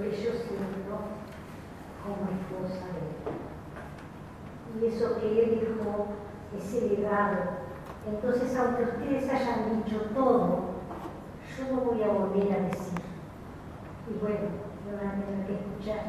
que yo siento como esposa de él. Y eso que él dejó, ese legado. Entonces, aunque ustedes hayan dicho todo, yo no voy a volver a decir. Y bueno, me van a tener que escuchar.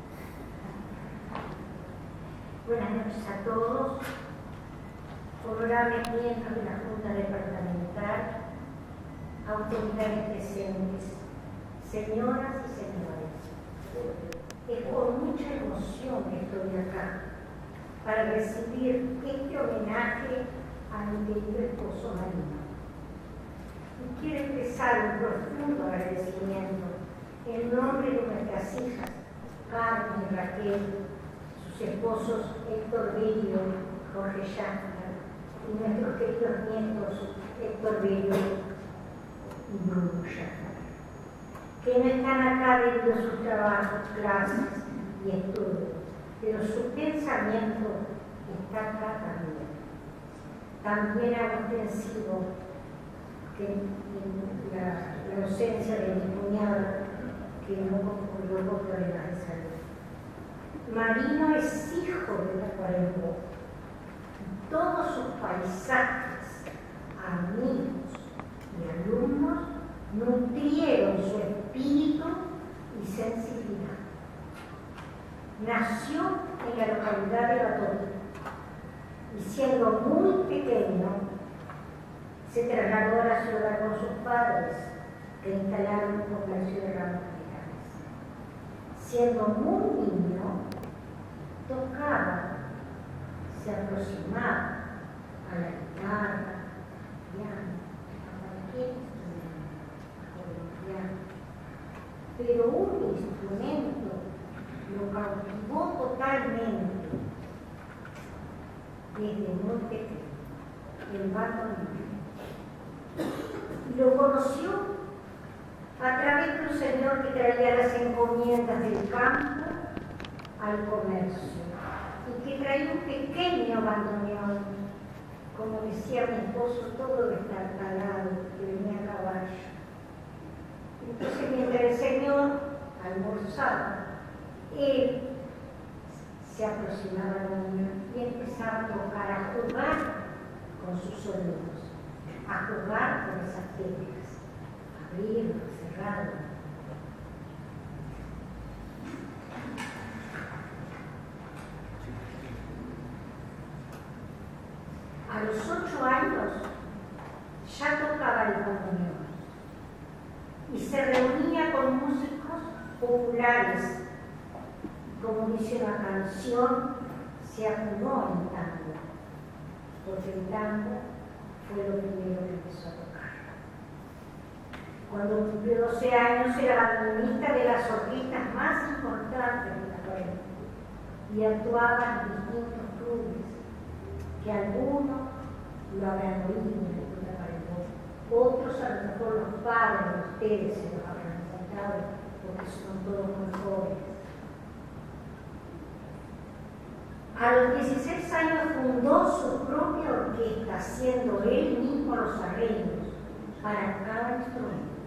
Buenas noches a todos. Honorables miembros de la Junta Departamental, autoridades presentes, señoras y señores. Es con mucha emoción que estoy acá para recibir este homenaje a mi querido esposo Marino. Y quiero expresar un profundo agradecimiento en nombre de nuestras hijas, Carmen y Raquel, sus esposos Héctor Bello y Jorge Yáñez, y nuestros queridos nietos Héctor Bello y Bruno Yáñez, que no están acá debido a sus trabajos, clases y estudios, pero su pensamiento está acá también. También hago ostensivo que la ausencia de mi cuñada, que no concurrió por problemas de salud. Marino es hijo de Tacuarembó. Todos sus paisajes, amigos y alumnos nutrieron su espíritu y sensibilidad. Nació en la localidad de Batory y siendo muy pequeño se trasladó a la ciudad con sus padres, que instalaron un comercio de ramos vegetales. Siendo muy niño, tocaba, se aproximaba a la guitarra, al piano, a cualquier instrumento, pero un instrumento lo cautivó totalmente desde muy pequeño, el bandoneón. Y lo conoció a través de un señor que traía las encomiendas del campo al comercio y que traía un pequeño bandoneón, como decía mi esposo, todo destartalado, que venía a caballo. Entonces, mientras el señor almorzaba, él se aproximaba al niño y empezaba a tocar, a jugar con sus sonidos, a jugar con esas técnicas, abrirlo, cerrarlo. A los 8 años ya tocaba el bandoneón y se reunía con músicos populares. Como dice una canción, se acumuló en tango, porque el tango fue lo primero que empezó a tocar. Cuando cumplió 12 años era bandoneonista de las orquestas más importantes de la Tacuarembó y actuaba en distintos clubes, que algunos lo habrán oído en la Tacuarembó, otros a lo mejor los padres de ustedes se los habrán contado, porque son todos muy jóvenes. A los 16 años fundó su propia orquesta, haciendo él mismo los arreglos para cada instrumento.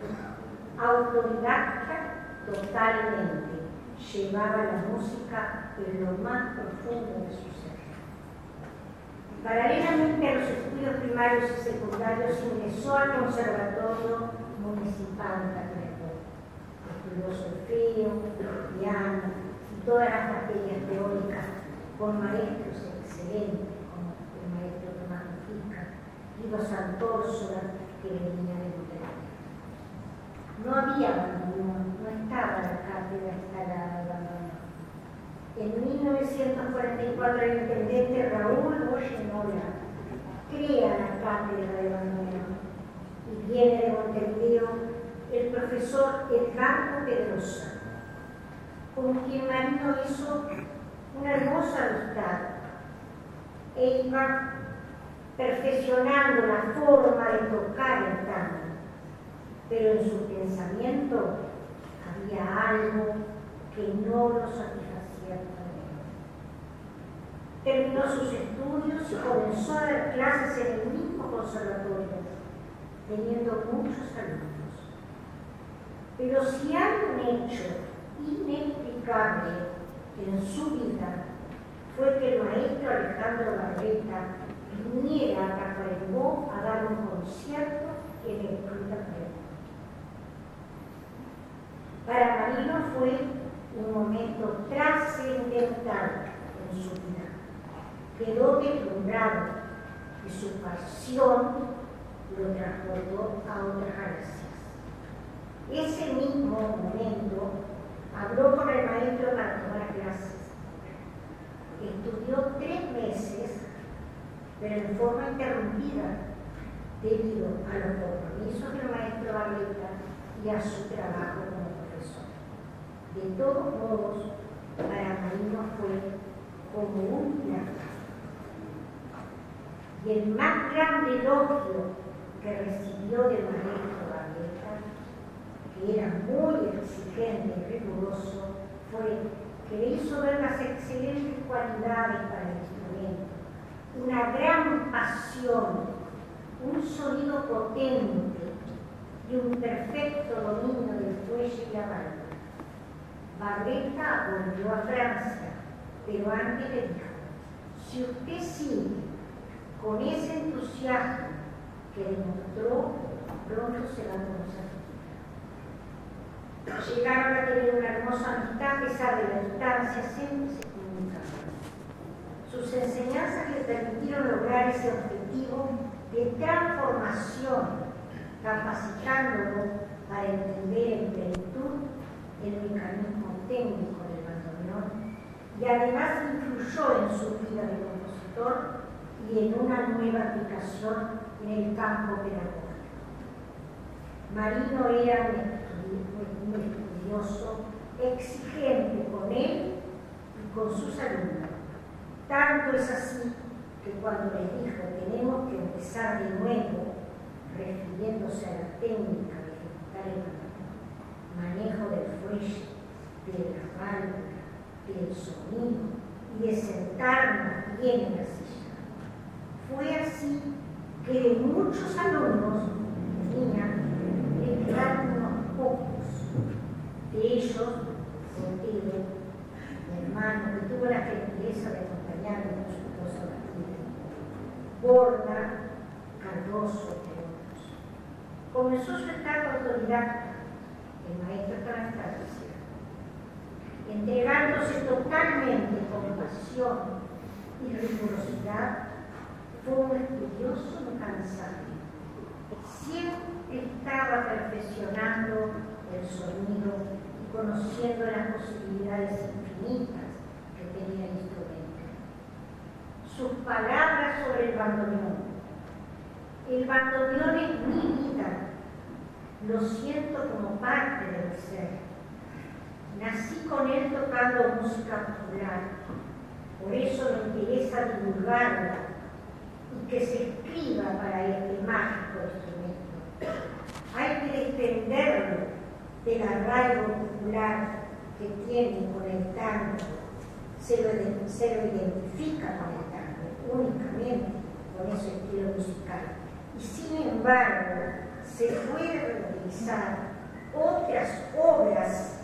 Autodidacta totalmente, llevaba la música en lo más profundo de su ser. Paralelamente a los estudios primarios y secundarios, ingresó al Conservatorio Municipal de Tacuarembó. Estudió solfeo, piano y todas las materias teóricas con maestros excelentes como el maestro Tomás Mujica, Guido Santórsola, que venía de Monterrey. No había bandoneón, no estaba la cátedra instalada de bandoneón. En 1944 el intendente Raúl Goyenola crea la cátedra de bandoneón y viene de Montevideo el profesor Edgardo Pedrosa, con quien Marino hizo una hermosa amistad e iba perfeccionando la forma de tocar el tango, pero en su pensamiento había algo que no lo satisfacía totalmente. Terminó sus estudios y comenzó a dar clases en el mismo conservatorio, teniendo muchos alumnos. Pero si hay un hecho inexplicable en su vida fue que el maestro Alejandro Barleta viniera a Tacuarembó a dar un concierto en el Club Tacuarembó. Para Marino fue un momento trascendental en su vida. Quedó deslumbrado y su pasión lo transportó a otras galaxias. Ese mismo momento habló con el maestro para tomar clases. Estudió 3 meses, pero en forma interrumpida debido a los compromisos del maestro Barleta y a su trabajo como profesor. De todos modos, para Marino fue como un milagro. Y el más grande elogio que recibió del maestro Barleta, que era muy exigente y riguroso, fue que le hizo ver las excelentes cualidades para el instrumento, una gran pasión, un sonido potente y un perfecto dominio del fuelle y la banda. Barleta volvió a Francia, pero antes le dijo: si usted sigue con ese entusiasmo que demostró, pronto se va a conocer. Llegaron a tener una hermosa amistad a pesar de la distancia, siempre se comunicaban. Sus enseñanzas le permitieron lograr ese objetivo de transformación, capacitándolo para entender en plenitud el mecanismo técnico del bandoneón, y además influyó en su vida de compositor y en una nueva aplicación en el campo pedagógico. Marino era un estudioso, exigente con él y con sus alumnos. Tanto es así que cuando les dijo tenemos que empezar de nuevo, refiriéndose a la técnica de ejecutar el manejo del fuelle, de la válvula, del sonido y de sentarnos bien en la silla. Fue así que de muchos alumnos le quedaron unos pocos. De ellos, contigo, mi hermano, que tuvo la gentileza de acompañarme con su esposa Matilde, Borda, Cardoso, entre otros. Comenzó su etapa autodidacta, el maestro estaba en Francia, entregándose totalmente con pasión y rigurosidad. Fue un estudioso incansable. Siempre estaba perfeccionando el sonido y conociendo las posibilidades infinitas que tenía el instrumento. Sus palabras sobre el bandoneón. El bandoneón es mi vida. Lo siento como parte de mi ser. Nací con él tocando música popular. Por eso me interesa divulgarla y que se escriba para este mágico instrumento. Hay que desprenderlo del arraigo popular que tiene con el tango. Se lo identifica con el tango, únicamente con ese estilo musical. Y sin embargo, se puede reutilizar otras obras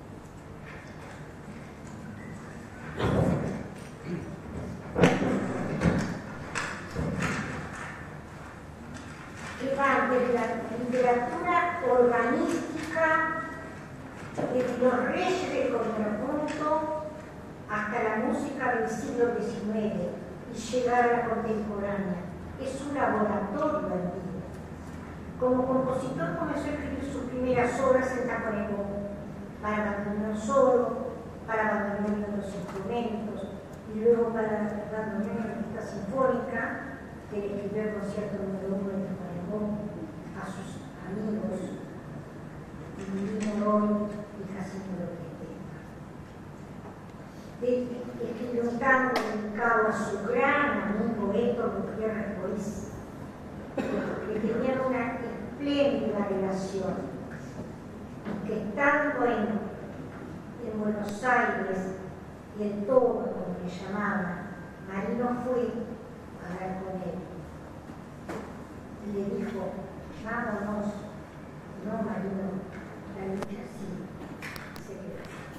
que van desde la literatura organística, desde los reyes del contrapunto hasta la música del siglo XIX y llegar a la contemporánea. Es un laboratorio en vida. Como compositor comenzó a escribir sus primeras obras en Tacuarembó, para bandoneón solo, para bandoneón de los instrumentos, y luego para bandoneón de la orquesta sinfónica, que escribió el concierto número 1 de Tacuarembó a sus amigos Lino Morón y Jacinto López. Escribió un tango dedicado a su gran amigo Héctor Gutiérrez Bois, que tenían una espléndida relación, que estando en Buenos Aires y en todo, como le llamaban, Marino fue a hablar con él y le dijo: vámonos. No, Marino, la lucha sí se quedó.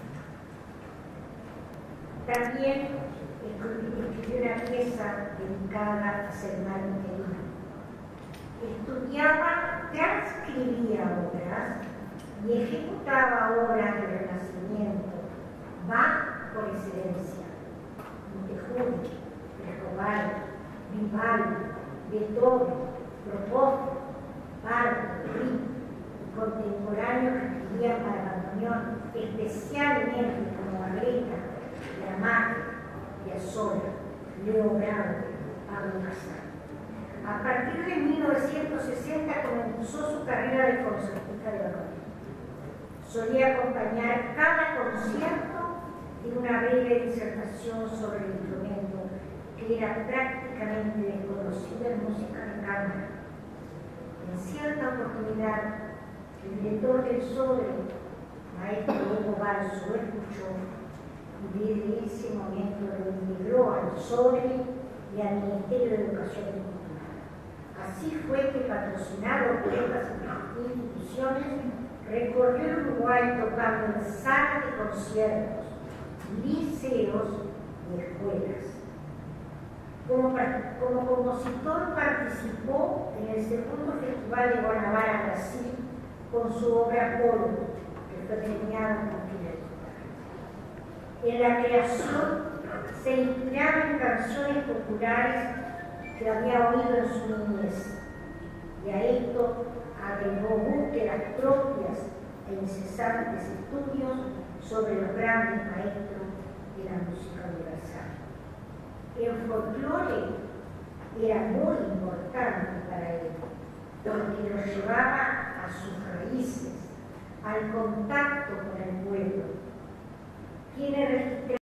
También escribió una pieza dedicada a su hermano querido. Estudiaba, transcribía obras y ejecutaba obras del Renacimiento, Bach por excelencia, Montejano, Escobar, Vivaldi, Beethoven, Prokofiev, Bartók, Grieg, contemporáneos que escribían para bandoneón, especialmente como Barletta, Lamar, Piazzolla, Leo Grande, Pablo Casals. A partir de 1960 comenzó su carrera de concertista de bandoneón. Solía acompañar cada concierto de una breve disertación sobre el instrumento que era prácticamente desconocida en música de cámara. En cierta oportunidad, el director del Sodre, maestro Hugo Balso, lo escuchó y desde ese momento lo integró al Sodre y al Ministerio de Educación y Cultura. Así fue que, patrocinado por estas instituciones, recorrió el Uruguay tocando en salas de conciertos, liceos y escuelas. Como compositor participó en el segundo Festival de Guanabara, Brasil, con su obra Polo, que fue premiada con Fidel. En la creación se inspiraba en canciones populares que había oído en su niñez, y a esto agregó búsquedas propias e incesantes estudios sobre los grandes maestros de la música universal. El folclore era muy importante para él, porque lo llevaba a sus raíces, al contacto con el pueblo,